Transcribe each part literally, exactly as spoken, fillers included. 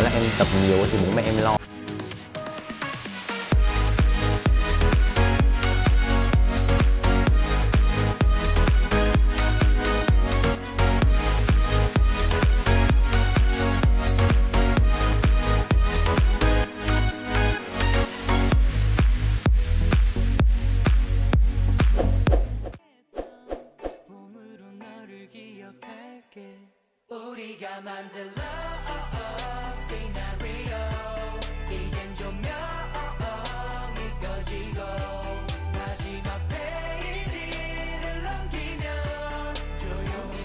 nói là em tập nhiều thì bố mẹ em lo. 우리가 만든 love scenario 이젠 조명이 꺼지고 마지막 페이지를 넘기면 조용히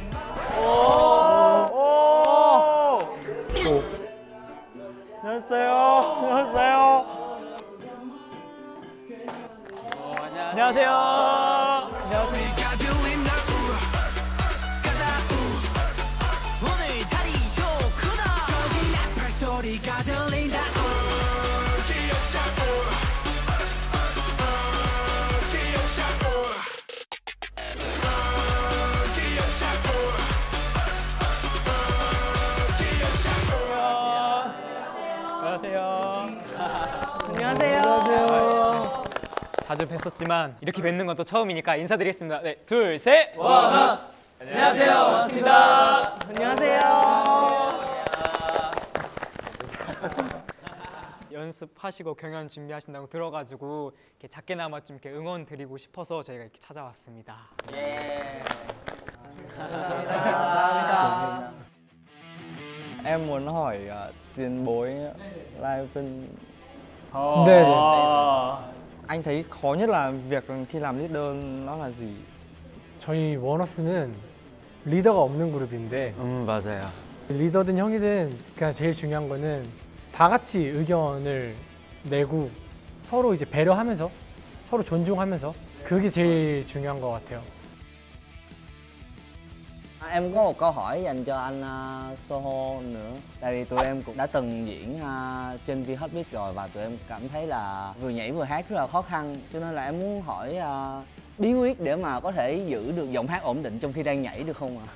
멈춰. 안녕하세요. 안녕하세요. 안녕하세요. 안녕하세요. 소리가 들린다. 안녕하세요. 안녕하세요. 안녕하세요. 자주 뵀었지만 이렇게 뵙는 건 또 처음이니까 인사드리겠습니다. 네, 둘, 셋. 원어스. 안녕하세요. 원어스입니다. 안녕하세요. 연습하시고 경연 준비하신다고 들어가지고 이렇게 작게나마 좀 이렇게 응원 드리고 싶어서 저희가 이렇게 찾아왔습니다. 예. 감사합니다. 감사합니다. Em muốn hỏi uh, tiền bối live bên. 네. Anh thấy khó nhất là việc khi làm leader nó là gì? 저희 원어스는 리더가 없는 그룹인데 음 맞아요. 리더든 형이든 그냥 제일 중요한 거는 다 같이 의견을 내고 서로 이제 배려하면서 서로 존중하면서 그게 제일 중요한 것 같아요. À, em có một câu hỏi dành cho anh uh, Soho nữa. Tại vì tụi em cũng đã từng diễn uh, trên V-Heartbeat rồi và tụi em cảm thấy là vừa nhảy vừa hát rất là khó khăn. Cho nên là em muốn hỏi uh, bí quyết để mà có thể giữ được giọng hát ổn định trong khi đang nhảy được không ạ?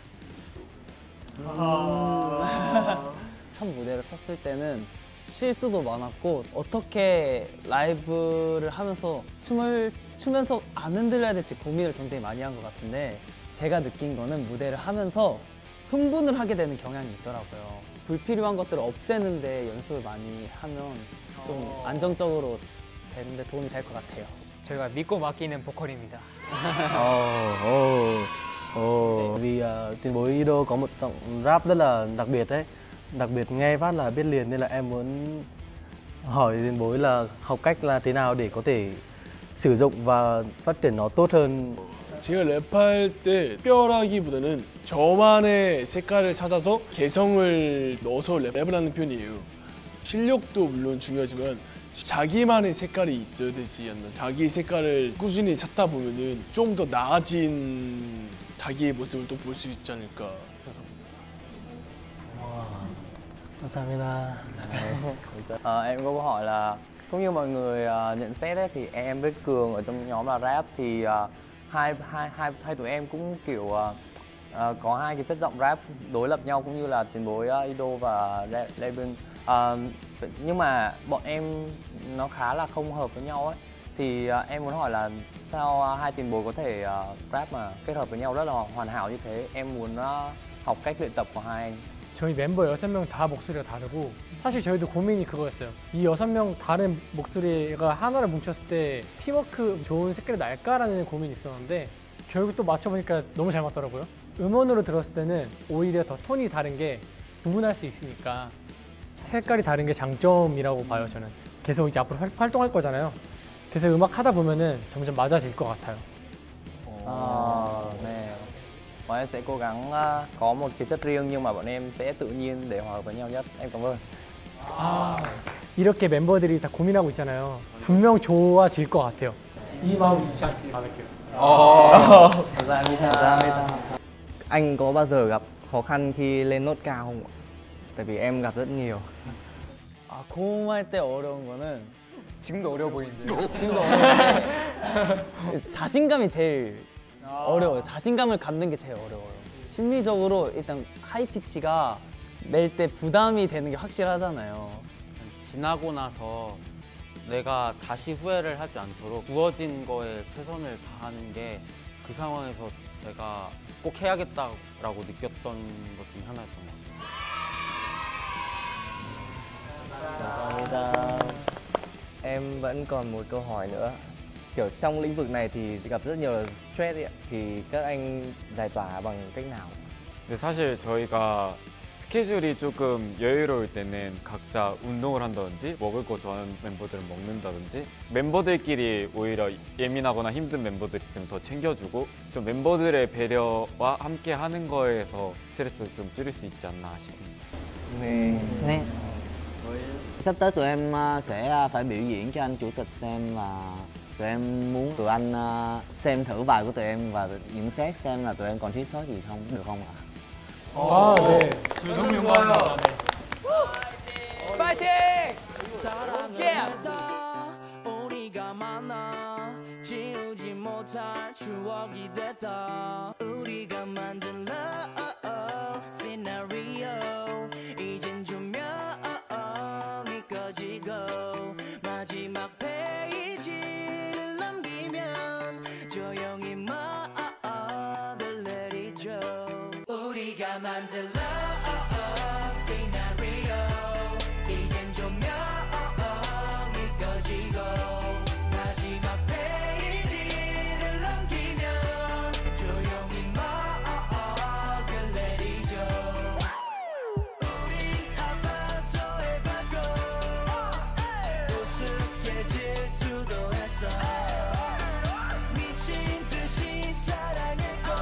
아... 첫 무대를 섰을 때는 실수도 많았고 어떻게 라이브를 하면서 춤을 추면서 안 흔들려야 될지 고민을 굉장히 많이 한 것 같은데 제가 느낀 거는 무대를 하면서 흥분을 하게 되는 경향이 있더라고요. 불필요한 것들을 없애는데 연습을 많이 하면 좀 안정적으로 되는데 도움이 될 것 같아요. 저희가 믿고 맡기는 보컬입니다. Ồ, ồ, ồ. Vì uh, tiền bối Ido có một giọng rap rất là đặc biệt đấy. Đặc biệt nghe phát là biết liền nên là em muốn hỏi tiền bối là học cách là thế nào để có thể sử dụng và phát triển nó tốt hơn. 제가 랩할 때 특별하기보다는 저만의 색깔을 찾아서 개성을 넣어서 랩을 하는 편이에요. 실력도 물론 중요하지만 자기만의 색깔이 있어야 되지 않나. 자기 색깔을 꾸준히 찾다 보면은 좀 더 나아진 자기의 모습을 또 볼 수 있지 않을까. 감사합니다. À, em có câu hỏi là cũng như mọi người uh, nhận xét ấy, thì em với Cường ở trong nhóm là rap thì uh, hai hai hai hai tụi em cũng kiểu uh, uh, có hai cái chất giọng rap đối lập nhau cũng như là tiền bối uh, Ido và Levin. Uh, nhưng mà bọn em nó khá là không hợp với nhau ấy. Thì uh, em muốn hỏi là sao uh, hai tiền bối có thể uh, rap mà kết hợp với nhau rất là hoàn hảo như thế. Em muốn uh, học cách luyện tập của hai anh. 저희 멤버 여섯 명 다 목소리가 다르고 사실 저희도 고민이 그거였어요. 이 여섯 명 다른 목소리가 하나를 뭉쳤을 때 팀워크 좋은 색깔이 날까라는 고민이 있었는데 결국 또 맞춰보니까 너무 잘 맞더라고요. 음원으로 들었을 때는 오히려 더 톤이 다른 게 구분할 수 있으니까 색깔이 다른 게 장점이라고 봐요. 저는 계속 이제 앞으로 활, 활동할 거잖아요. 그래서 음악 하다 보면은 점점 맞아질 것 같아요. À, nè. Bọn em sẽ cố gắng uh, có một cái chất riêng nhưng mà bọn em sẽ tự nhiên để hòa hợp với nhau nhất. Em cảm ơn. 아, 이렇게 멤버들이 다 고민하고 있잖아요. 분명 좋아질 것 같아요. 이 마음 잊지 않길 바랄게요. 감사합니다. Anh có bao giờ gặp khó khăn khi lên nốt cao không ạ? Tại vì em gặp rất nhiều. 아, 고음할 때 어려운 거는 지금도 어려워 보이는데요. 지금도 어려운데 자신감이 제일 어려워요. 자신감을 갖는 게 제일 어려워요. 심리적으로 일단 하이 피치가 낼 때 부담이 되는 게 확실하잖아요. 지나고 나서 내가 다시 후회를 하지 않도록 주어진 거에 최선을 다하는 게 그 상황에서 제가 꼭 해야겠다라고 느꼈던 것 중에 하나였던 것 같아요. 감사합니다. Em vẫn còn một câu hỏi nữa. Kiểu trong lĩnh vực này thì gặp rất nhiều stress ấy, ạ. Thì các anh giải tỏa bằng cách nào? 근데 사실 저희가 스케줄이 조금 여유로울 때는 각자 운동을 한다든지 먹을 거 좋아하는 멤버들은 먹는다든지 멤버들끼리 오히려 예민하거나 힘든 멤버들 있으면 더 챙겨주고 좀 멤버들의 배려와 함께 하는 거에서 스트레스를 좀 줄일 수 있지 않나 싶습니다. 네. Nè, sắp tới tụi em uh, sẽ uh, phải biểu diễn cho anh chủ tịch xem và tụi em muốn tụi anh uh, xem thử bài của tụi em và nhận xét xem là tụi em còn thiếu sót gì không, được không ạ? 아, 네. 너무 영광입니다. 파이팅! 사랑을 했다 우리가 만나 지우지 못할 추억이 됐다 우리가 만든 love scenario 이젠 조명이 꺼지고 마지막 페이지를 넘기면 조용히 막을 내리죠 우리가 만든 love scenario 이젠 조명이 꺼지고 마지막 페이지를 넘기면 조용히 막을 내리죠 우린 아파트에 받고 우습게 질투도 했어 미친 듯이 사랑했고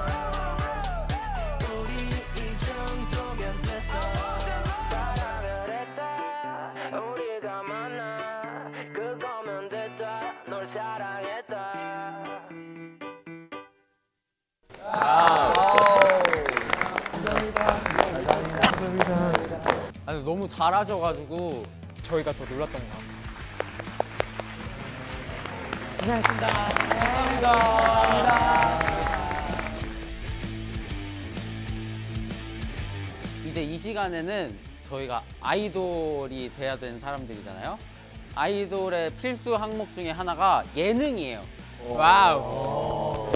우리 이 정도면 됐어 사랑을 했다 우리가 만나 그거면 됐다 널 사랑했다 아니, 너무 잘하셔가지고 저희가 더 놀랐던 것 같아요. 이제 이 시간에는 저희가 아이돌이 돼야 되는 사람들이잖아요. 아이돌의 필수 항목 중에 하나가 예능이에요. 와우.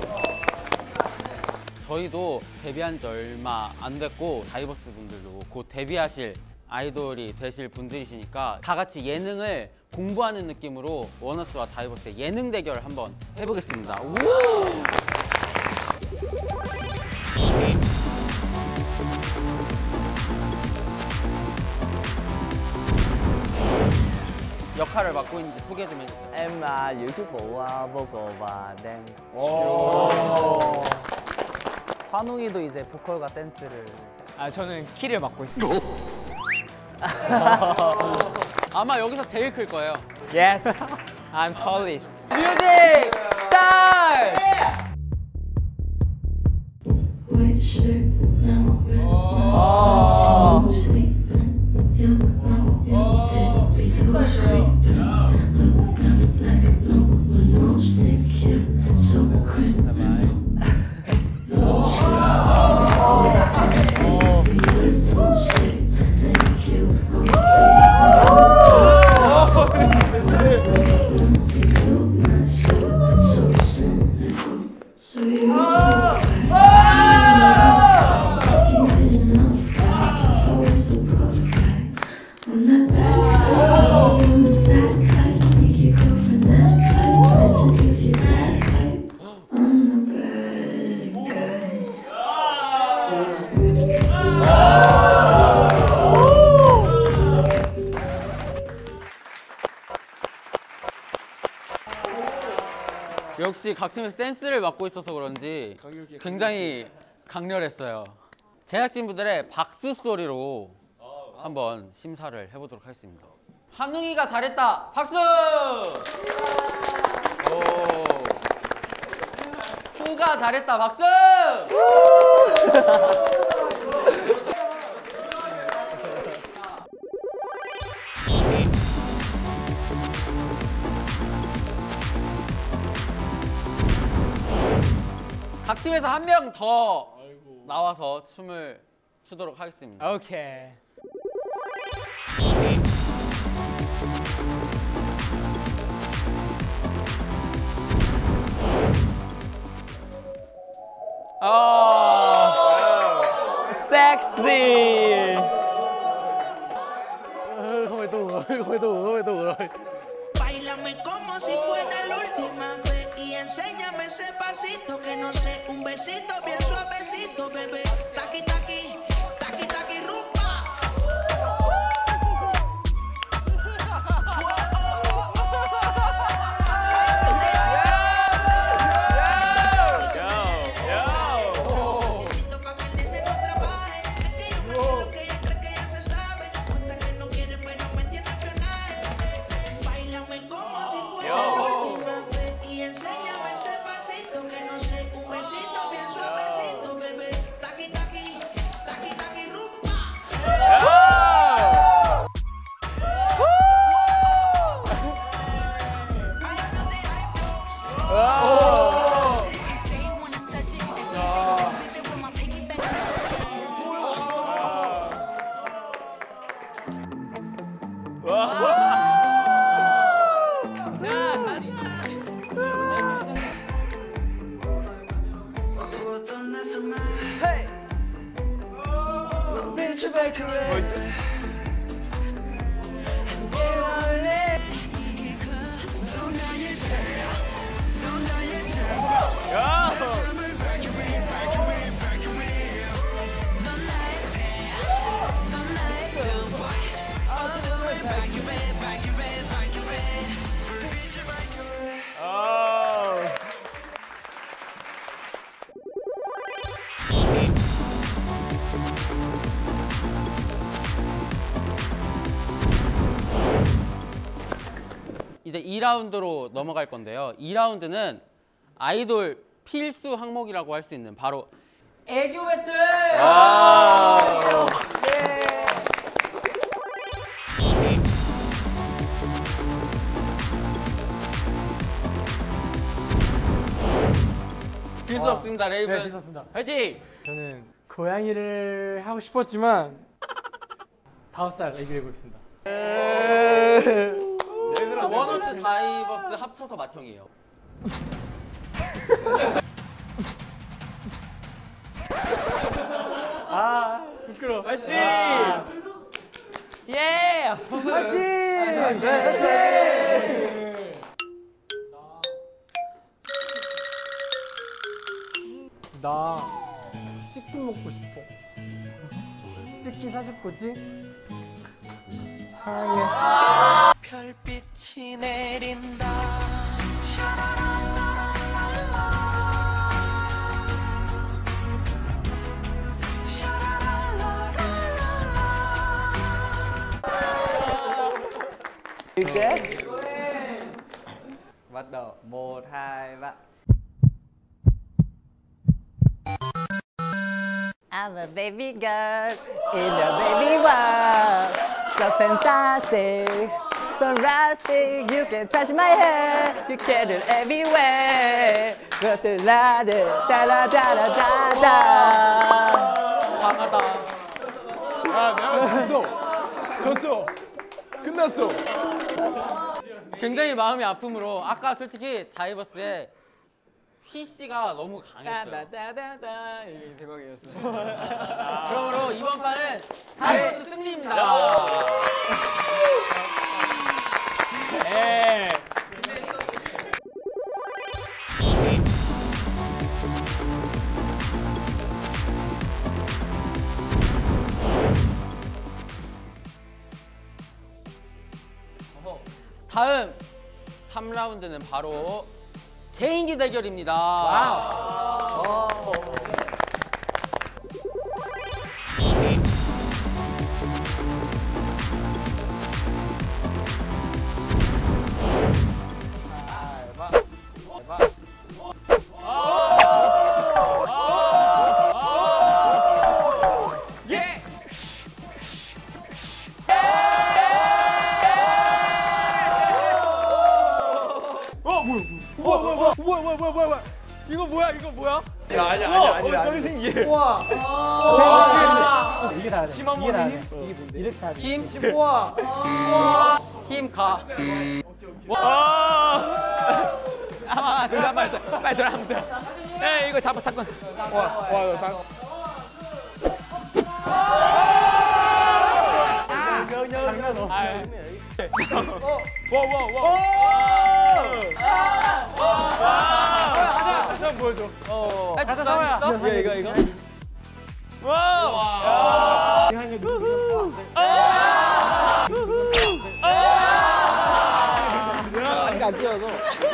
저희도 데뷔한 지 얼마 안 됐고 다이버스 분들도 곧 데뷔하실 아이돌이 되실 분들이시니까 다 같이 예능을 공부하는 느낌으로 원어스와 다이버스의 예능 대결을 한번 해보겠습니다. 우! 역할을 맡고 있는지 소개 좀 해주세요. Em là giữ chức vụ uh, vocal và dance. 환웅이도 이제 보컬과 댄스를. 아, 저는 키를 맡고 있습니다. 아마 여기서 제일 클 거예요. Yes, I'm tallest. 뮤직 스타일! White shirt, now red one. No sleeping, young one, young tippy toes creeping. Look round like no one knows they kill. So criminal. No shit. Baby, don't say thank you. So you I'm not bad type, I'm the sad type. Make your girlfriend that type. I seduce you that type. I'm the bad guy. 역시 각 팀에서 댄스를 맡고 있어서 그런지 굉장히 강렬했어요. 제작진분들의 박수 소리로 한번 심사를 해보도록 하겠습니다. 한웅이가 잘했다. 박수! 오. 수가 잘했다. 박수! 각 팀에서 한 명 더 나와서 춤을 추도록 하겠습니다. 오케이. sexy. Không phải tù rồi, không phải tù, không phải tù rồi. Báilame como si fuera la última vez y enséñame ese pasito que no sé, un besito bien suavecito, bebé. Taqui taqui, taqui taqui rumba. Besito pa' que el nene no trabaje. Es que yo me sé lo que ella cree que ya se sabe. Cuenta que no quiere pero me tiene espionaje. Báilame como si fuera la última vez y enséñame ese pasito que no sé, un besito bien suavecito, bebé. Taqui taqui, taqui taqui rumba. 이제 이 라운드로 넘어갈 건데요. 이 라운드는 아이돌 필수 항목이라고 할 수 있는 바로 애교 배틀! 질 수 없습니다, 레이븐. 네, 됐었습니다. 화이팅! 저는 고양이를 하고 싶었지만 다섯 살 애기를 해보겠습니다. 원어스 다이버스 합쳐서 맏형이에요. 아, 부끄러워. 화이팅! 예! 화이팅! 나 치킨 먹고 싶어. 치킨 사줄 거지? 사랑해. 별빛이 내린다. Chết. Bắt đầu một hai ba. I'm a baby girl in a baby world, so fantastic, so rustic. You can touch my hair, you get it everywhere. Da da da da da da da. 강하다. 아, 내가 졌어. 졌어. 끝났어. 굉장히 마음이 아픔으로 아까 솔직히 다이버스의 휘 씨가 너무 강했어요. 따다다다다 이게 대박이었어요. 그러므로 이번 판은 다이버스 승리입니다. 예. 다음 삼 라운드는 바로 개인기 대결입니다. 와우. 뭐야 뭐야 뭐야 뭐야 뭐야 이거 뭐야 이거 뭐야? 아니야 아니야 아니야 아니야. 너무 신기해. 우와. 이게 다네. 힘 한번 이게 다네. 힘? 이게 뭔데? 이렇게 다네. 힘. 우와. 힘 가. 와. 아, 들어 빨리 들어. 빨리 들어 한번 들어. 에 이거 잡아 잠깐. 와, 와, 상. 한번 보여줘. 가자 상호야. 이거 이거 이거. 안 찍어도.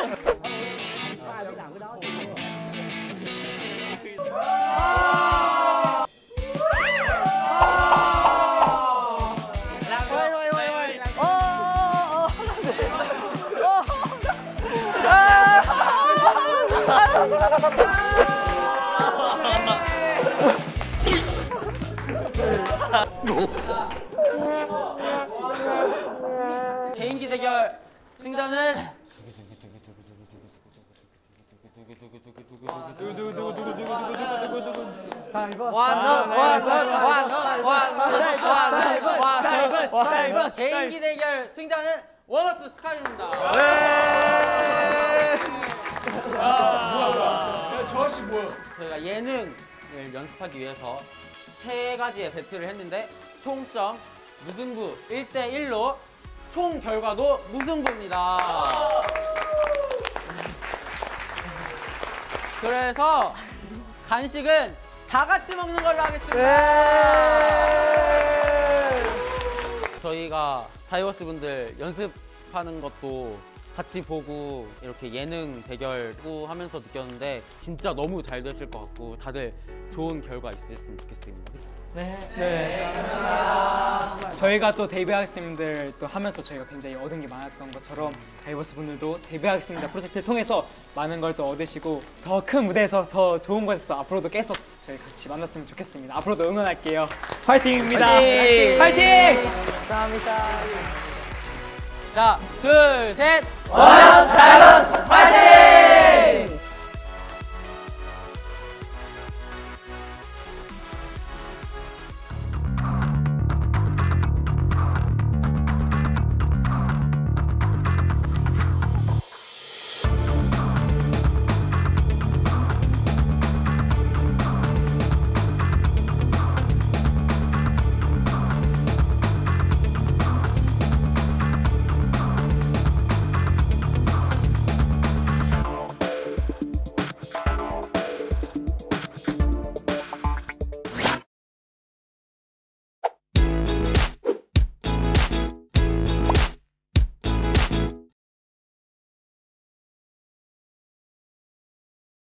개인기 대결 승자는 개인기 대결 승자는 원어스 스카이입니다. 뭐야 뭐야. 저 아저씨 뭐야? 저희가 예능을 연습하기 위해서 세 가지의 배틀을 했는데 총점 무승부 일 대 일로 총 결과도 무승부입니다. 그래서 간식은 다 같이 먹는 걸로 하겠습니다. 저희가 다이버스 분들 연습하는 것도 같이 보고 이렇게 예능 대결도 하면서 느꼈는데 진짜 너무 잘 되실 것 같고 다들 좋은 결과 있으셨으면 좋겠습니다. 네. 저희가 또 데뷔 학생들 또 하면서 저희가 굉장히 얻은 게 많았던 것처럼 다이버스 분들도 데뷔 학생들 프로젝트를 통해서 많은 걸 또 얻으시고 더 큰 무대에서 더 좋은 곳에서 앞으로도 계속 저희 같이 만났으면 좋겠습니다. 앞으로도 응원할게요. 파이팅입니다. 파이팅! 파이팅! 감사합니다. 자, 둘, 셋! 원어스 다이버스 파이팅!